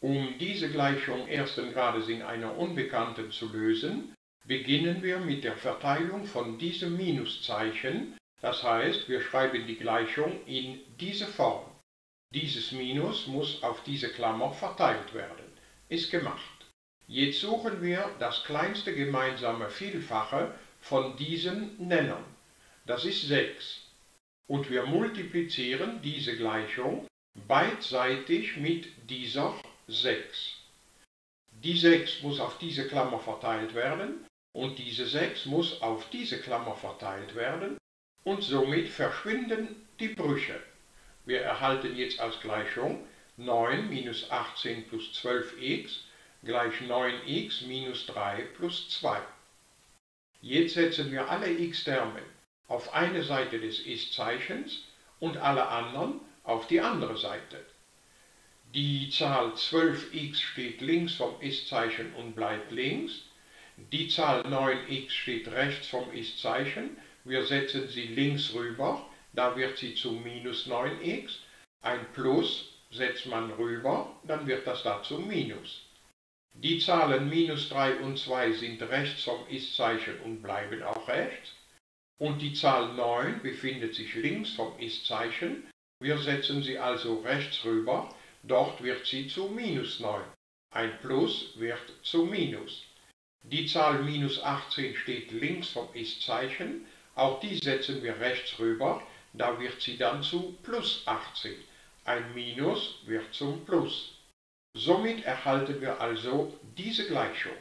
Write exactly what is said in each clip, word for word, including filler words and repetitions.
Um diese Gleichung ersten Grades in einer Unbekannten zu lösen, beginnen wir mit der Verteilung von diesem Minuszeichen. Das heißt, wir schreiben die Gleichung in diese Form. Dieses Minus muss auf diese Klammer verteilt werden. Ist gemacht. Jetzt suchen wir das kleinste gemeinsame Vielfache von diesen Nennern. Das ist sechs. Und wir multiplizieren diese Gleichung beidseitig mit dieser sechs. Die sechs muss auf diese Klammer verteilt werden und diese sechs muss auf diese Klammer verteilt werden und somit verschwinden die Brüche. Wir erhalten jetzt als Gleichung neun minus achtzehn plus zwölf x gleich neun x minus drei plus zwei. Jetzt setzen wir alle x-Terme auf eine Seite des Ist-Zeichens und alle anderen auf die andere Seite. Die Zahl zwölf x steht links vom Ist-Zeichen und bleibt links. Die Zahl neun x steht rechts vom Ist-Zeichen. Wir setzen sie links rüber, da wird sie zu minus neun x. Ein Plus setzt man rüber, dann wird das dazu Minus. Die Zahlen minus drei und zwei sind rechts vom Ist-Zeichen und bleiben auch rechts. Und die Zahl neun befindet sich links vom Ist-Zeichen. Wir setzen sie also rechts rüber. Dort wird sie zu minus neun. Ein Plus wird zu Minus. Die Zahl minus achtzehn steht links vom Ist-Zeichen. Auch die setzen wir rechts rüber. Da wird sie dann zu plus achtzehn. Ein Minus wird zum Plus. Somit erhalten wir also diese Gleichung.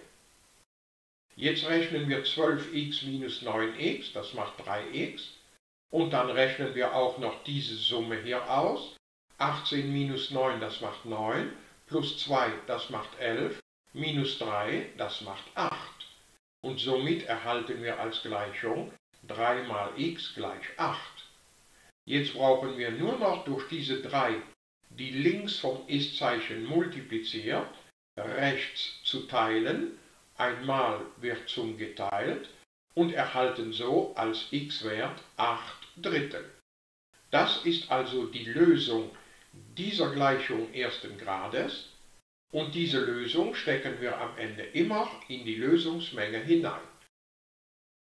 Jetzt rechnen wir zwölf x minus neun x, das macht drei x. Und dann rechnen wir auch noch diese Summe hier aus. achtzehn minus neun, das macht neun, plus zwei, das macht elf, minus drei, das macht acht. Und somit erhalten wir als Gleichung drei mal x gleich acht. Jetzt brauchen wir nur noch durch diese drei, die links vom Ist-Zeichen multipliziert, rechts zu teilen. Einmal wird zum geteilt und erhalten so als x-Wert acht Drittel. Das ist also die Lösung dieser Gleichung ersten Grades und diese Lösung stecken wir am Ende immer in die Lösungsmenge hinein.